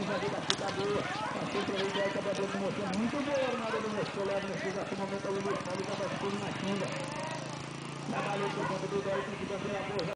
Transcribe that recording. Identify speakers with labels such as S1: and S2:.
S1: ali da fica boa. Passou pela ideia, acabou dando moção muito boa na hora do moção. Leva nesse momento ali no estado, acaba ficando na xinga. Trabalhou por conta do ideia, tem que bandeira boa.